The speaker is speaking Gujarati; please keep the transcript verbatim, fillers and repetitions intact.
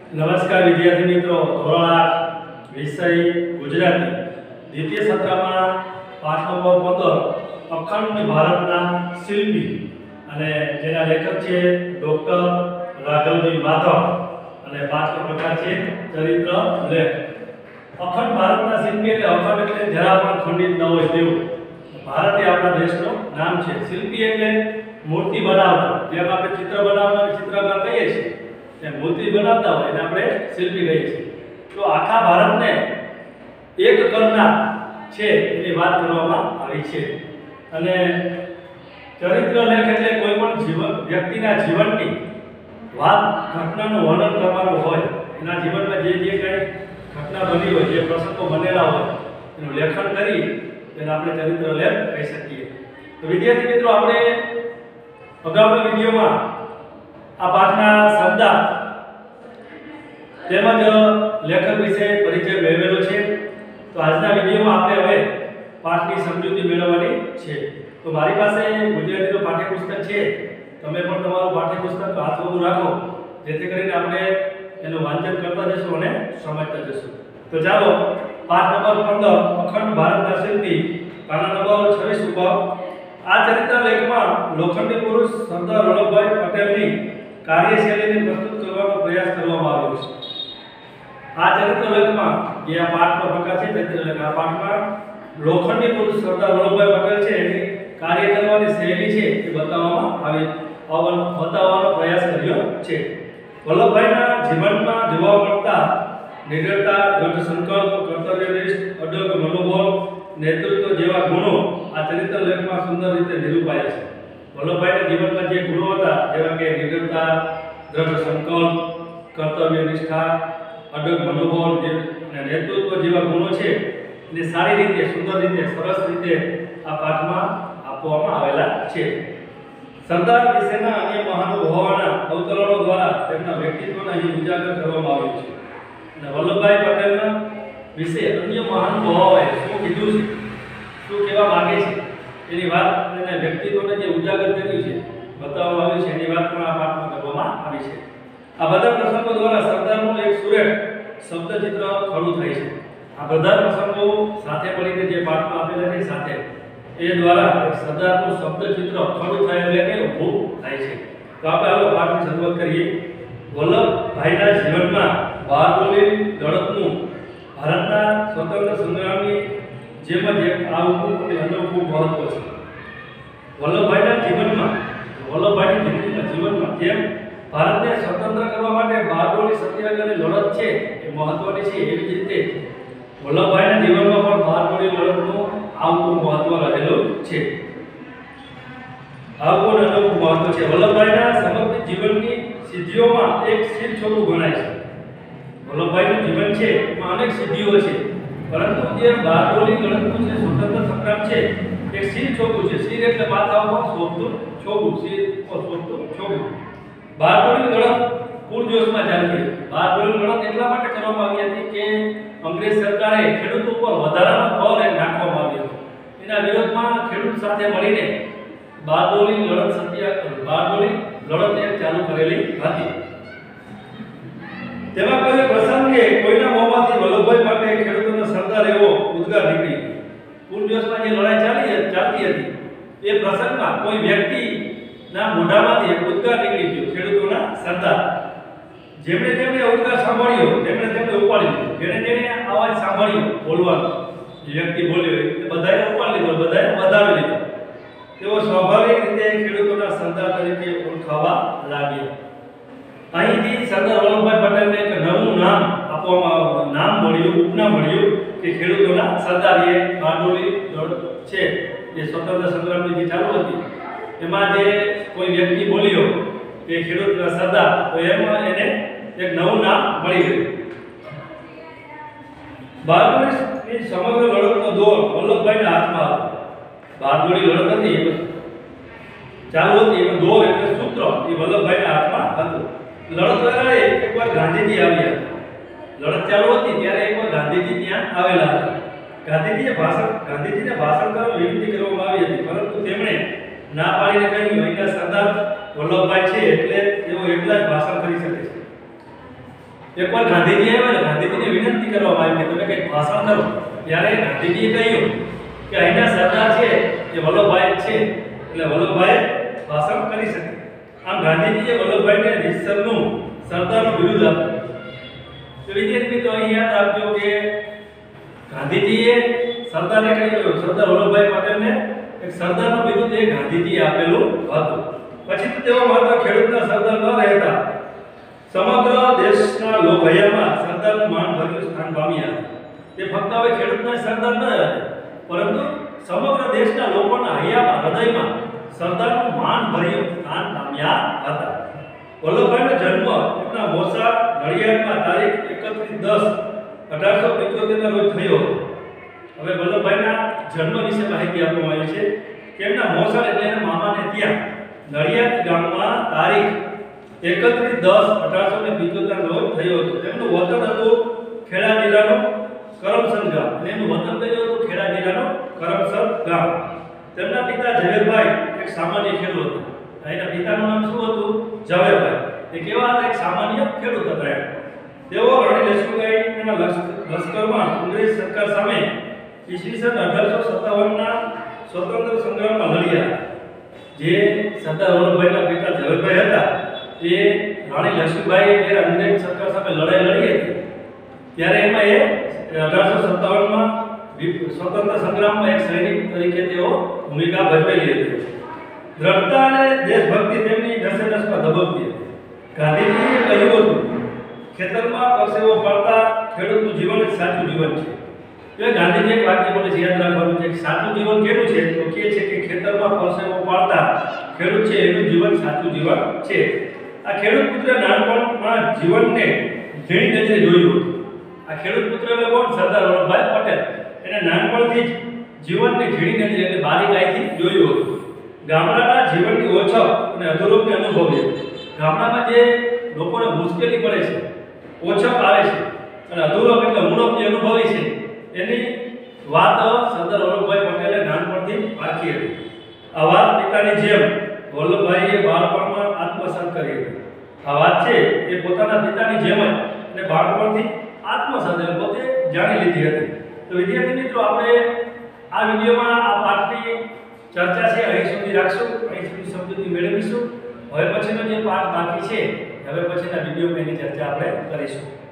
નમસ્કાર વિદ્યાર્થી મિત્રો, ધોરણ આઠ વિષય ગુજરાતી દ્વિતીય સત્રમાં પાઠ નંબર પંદર અખંડ ભારતના શિલ્પી અને જેના લેખક છે ડોક્ટર રાઘવજી માધવ અને પાઠનો પ્રકાર છે ચરિત્ર લેખ। અખંડ ભારતના શિલ્પી એટલે અખંડ એટલે જરા પણ ખંડિત ન હોય તેવું। ભારત એ આપણા દેશનું નામ છે। શિલ્પી એટલે મૂર્તિ બનાવનાર, જેમ આપણે ચિત્ર બનાવનાર ચિત્રકાર કહીએ છીએ તે મૂર્તિ બનાવતા હોય એને આપણે શિલ્પી કહીએ છીએ। તો આખા ભારતને એક કરનાર છે એની વાત કરવામાં આવી છે। અને ચરિત્ર લેખ એટલે કોઈ પણ જીવન વ્યક્તિના જીવનની વાત ઘટનાનું વર્ણન કરવાનું હોય, એના જીવનમાં જે જે કંઈ ઘટના બની હોય, જે પ્રસંગો બનેલા હોય એનું લેખન કરી તેને આપણે ચરિત્ર લેખ કહી શકીએ। તો વિદ્યાર્થી મિત્રો, આપણે અગાઉના વિડીયોમાં આ પાઠના શબ્દ તેમજ લેખક વિશે પરિચય મેળવેલો છે। તો આજના વિડીયોમાં આપણે હવે પાઠની સમજૂતી મેળવવાની છે। તો મારી પાસે ગુજરાતીનું પાઠ્યપુસ્તક છે, તમે પણ તમારું પાઠ્યપુસ્તક હાથમાં રાખો જેથી કરીને આપણે એનું વાંચન કરતા જશું અને સમજતા જશું। તો ચાલો પાઠ નંબર પંદર અખંડ ભારતના શિલ્પી પાના નંબર છવ્વીસ ઉપર આ ચરિત્ર લેખમાં લોખંડી પુરુષ સરદાર વલ્લભભાઈ પટેલની કાર્યશૈલીને પ્રસ્તુત કરવાનો પ્રયાસ કરવામાં આવ્યો છે। આ ચરિત્ર લેખમાં જે આ પાઠનો પ્રકાર છે ચરિત્ર લેખ, આ પાઠમાં લોખંડી પુરુષ સરદાર વલ્લભભાઈ પટેલ છે એની કાર્ય કરવાની શૈલી છે એ બતાવવામાં આવી બતાવવાનો પ્રયાસ કર્યો છે। વલ્લભભાઈના જીવનમાં જોવા મળતા નિડરતા, દ્રઢ સંકલ્પ, કર્તવ્યનિષ્ઠ, અડગ મનોબળ, નેતૃત્વ જેવા ગુણો આ ચરિત્ર લેખમાં સુંદર રીતે નિરૂપાયા છે। વલ્લભભાઈના જીવનમાં જે ગુણો હતા જેવા કે નિડરતા, દ્રઢ સંકલ્પ, કર્તવ્યનિષ્ઠા, અડગ મનોબળ અને નેતૃત્વ જેવા ગુણો છે એને સારી રીતે, સુંદર રીતે, સરસ રીતે આ પાઠમાં આપવામાં આવેલા છે। સરદાર વિશેના અન્ય મહાનુભાવોના અવતરણો દ્વારા તેમના વ્યક્તિત્વને અહીં ઉજાગર કરવામાં આવ્યું છે અને વલ્લભભાઈ પટેલના વિશે અન્ય મહાનુભાવોએ શું કીધું છે, શું કહેવા માંગે છે એની વાત અને વ્યક્તિત્વને જે ઉજાગર કર્યું છે, બતાવવામાં આવ્યું છે એની વાત પણ આ પાઠમાં કરવામાં આવી છે। આ બધા પ્રસંગો દ્વારા સરદારનું એક સુરેખ શબ્દચિત્ર ખડું થાય છે। આ બધા પ્રસંગો સાથે મળીને જે પાઠમાં આપેલા છે સાથે એ દ્વારા સરદારનું શબ્દચિત્ર ખડું થાય એટલે કે ઊભું થાય છે। તો આપણે હવે પાઠની શરૂઆત કરીએ। વલ્લભભાઈના જીવનમાં બહાદુરી લડતનું ભારતના સ્વતંત્ર સંગ્રામની જેમ જ એક આગવું અને અનોખું મહત્વ છે। વલ્લભભાઈના જીવનમાં વલ્લભભાઈની જિંદગીના જીવનમાં જેમ ભારતને સ્વતંત્ર કરવા માટે બહાદુરી સત્યાગ્રહની લડત છે એ મહત્વની છે, એવી જ રીતે વલ્લભભાઈના જીવનમાં પણ બહાદુરી લડતનું આગવું મહત્વ રહેલું છે। આગવું અને અનોખું મહત્વ છે। વલ્લભભાઈના સમગ્ર જીવનની સિદ્ધિઓમાં એક શીર છોડું ગણાય છે। વલ્લભભાઈનું જીવન છે એમાં અનેક સિદ્ધિઓ છે, પરંતુ જે બહાદુરી લડતનું છે, સ્વતંત્ર સંગ્રામ છે, એક શીર છોડું છે। શીર એટલે માથા ઉપર શોભતું છોડું, શીર ઉપર શોભતું છોડું। બહાદુરી લડત પૂરજોશમાં ચાલી હતી। બહાદુરી લડત એટલા માટે કરવામાં આવી હતી કે અંગ્રેજ સરકારે ખેડૂત ઉપર વધારાનો કર નાખવામાં આવ્યો હતો, એના વિરોધમાં ખેડૂત સાથે મળીને બહાદુરી લડત સત્યાગ્રહ બહાદુરી લડત એક ચાલુ કરેલી હતી। તેમાં કોઈ પ્રસંગે કોઈના મોંમાંથી વલ્લભભાઈ માટે ખેડૂતોનો સરદાર એવો ઉદ્ગાર નીકળી। પૂરજોશમાં જે લડાઈ ચાલી ચાલતી હતી એ પ્રસંગમાં કોઈ વ્યક્તિ ના મોઢામાંથી એક ઉદ્ગાર નીકળી ગયો, ખેડૂતોના સરદાર। જેમણે જેમણે ઉદ્ગાર સાંભળ્યો તેમણે તેમણે ઉપાડી લીધો, જેણે જેણે અવાજ સાંભળ્યો બોલવાનો, જે વ્યક્તિ બોલ્યો એ બધાએ ઉપાડી લીધો, બધાએ વધાવી લીધો। તેઓ સ્વાભાવિક રીતે ખેડૂતોના સરદાર તરીકે ઓળખાવા લાગ્યા। અહીંથી સરદાર વલ્લભભાઈ પટેલને એક નવું નામ આપવામાં નામ મળ્યું, ઉપનામ મળ્યું કે ખેડૂતોના સરદાર। એ બહાદુરી લડત છે જે સ્વતંત્ર સંગ્રામની જે ચાલુ હતી એમાં જે કોઈ વ્યક્તિ બોલ્યો કે ખેડૂતના સરદાર, તો એમાં એને એક નવું નામ મળી ગયું। બહાદુરીની સમગ્ર લડતનો દોર વલ્લભભાઈના હાથમાં હતો। બહાદુરી લડત હતી એ ચાલુ હતી, એનો દોર એટલે સૂત્ર એ વલ્લભભાઈના હાથમાં હતું। લડત વેળાએ એકવાર ગાંધીજી આવ્યા હતા। લડત ચાલુ હતી ત્યારે એકવાર ગાંધીજી ત્યાં આવેલા હતા। ગાંધીજીએ ભાષણ ગાંધીજીને ભાષણ કરવા વિનંતી કરવામાં આવી હતી, પરંતુ તેમણે ના પાડીને કહ્યું અહીંના સરદાર વલ્લભભાઈ છે એટલે તેઓ એટલા જ ભાષણ કરી શકે છે। એકવાર ગાંધીજી આવ્યા ને ગાંધીજીને વિનંતી કરવામાં આવી કે તમે કંઈક ભાષણ કરો. ત્યારે ગાંધીજીએ કહ્યું કે અહીંના સરદાર છે એ વલ્લભભાઈ જ છે, એટલે વલ્લભભાઈ ભાષણ કરી શકે. આમ ગાંધીજીએ વલ્લભભાઈને રીતસરનું સરદારનું બિરુદ આપ્યું. તો વિદ્યાર્થી મિત્રો અહીં યાદ રાખજો કે ગાંધીજીએ સરદારને કહ્યું, સરદાર વલ્લભભાઈ પટેલને એક સરદારનું બિરુદ એ ગાંધીજીએ આપેલું હતું. પછી તો તેઓ માત્ર ખેડૂતના સરદાર ન રહેતા, સમગ્ર દેશના લોકહૈયામાં સરદારનું માન ભર્યું સ્થાન પામ્યા. તે ફક્ત હવે ખેડૂતના સરદાર ન હતા, પરંતુ સમગ્ર દેશના લોકોના હૈયામાં, હૃદયમાં સરદારનું માન ભર્યું સ્થાન પામ્યા હતા. વલ્લભભાઈનો જન્મ એમના મોસા નડિયાદમાં તારીખ એકત્રીસ દસ અઢારસો પંચોતેર ના રોજ થયો હતો. હવે વલ્લભભાઈના જન્મ વિશે માહિતી આપવામાં આવી છે કે એમના મોસા એટલે એના મામાને ત્યાં નડિયાદ ગામમાં તારીખ એકત્રીસ દસ અઢારસો પંચોતેર ના રોજ થયો હતો. તેમનું વતન હતું ખેડા જિલ્લાનું કરમસદ ગામ, અને એનું વતન કયું હતું? ખેડા જિલ્લાનું કરમસદ ગામ. તેમના પિતા ઝવેરભાઈ એક સામાન્ય ખેડૂત હતા. એના પિતાનું નામ શું હતું? ઝવેરભાઈ. તે કેવા હતા? એક સામાન્ય ખેડૂત હતા. તેઓ રાણી લક્ષ્મીબાઈના લશ્કરમાં અંગ્રેજ સરકાર સામે ઈસવીસન અઢારસો સત્તાવન ના સ્વતંત્ર સંગ્રામમાં લડ્યા. જે સરદાર વલ્લભભાઈના પિતા ઝવેરભાઈ હતા એ રાણી લક્ષ્મીબાઈ જ્યારે અંગ્રેજ સરકાર સામે લડાઈ લડી હતી ત્યારે એમાં એ અઢારસો સત્તાવન માં સ્વતંત્ર સંગ્રામમાં એક સૈનિક તરીકે તેઓ ભૂમિકા ભજવેલી હતી. દ્રઢતા અને દેશભક્તિ તેમની નસે નસમાં ધબકતી હતી. ગાંધીજીએ કહ્યું હતું, ખેતરમાં પરસેવો પાડતા ખેડૂતનું જીવન જ સાચું જીવન છે. એ ગાંધીજી એક વાક્ય બોલે છે, યાદ રાખવાનું છે કે સાચું જીવન કેવું છે? તો કહે છે કે ખેતરમાં પરસેવો પાડતા ખેડૂત છે એનું જીવન સાચું જીવન છે. આ ખેડૂત પુત્ર નાનપણમાં જીવનને ઝીણી નજરે જોયું હતું. આ ખેડૂત પુત્ર એટલે કોણ? સરદાર વલ્લભભાઈ પટેલ. એને નાનપણથી જ જીવનને ઝીણી નજરે એટલે બારીકાઈથી જોયું હતું. ગામડાના જીવનની ઓછપ અને અધૂરપને અનુભવી હતી. ગામડામાં જે લોકોને મુશ્કેલી પડે છે, ઓછપ આવે છે અને અધૂરપ એટલે ઉણપ જે અનુભવી છે, એની વાત સરદાર વલ્લભભાઈ પટેલે નાનપણથી પારખી હતી. આ વાત પિતાની જેમ વલ્લભભાઈએ બાળપણમાં આત્મસાત કરી હતી. આ વાત છે એ પોતાના પિતાની જેમ જ અને બાળપણથી આત્મસાત એટલે પોતે જાણી લીધી હતી. તો વિદ્યાર્થી મિત્રો, આપણે આ વિડીયોમાં આ પાઠની ચર્ચા છે અહીં સુધી રાખશું, અહીં સુધી સમજૂતી મેળવીશું. હવે પછીનો જે પાઠ બાકી છે, હવે પછીના વિડીયોમાં એની ચર્ચા આપણે કરીશું.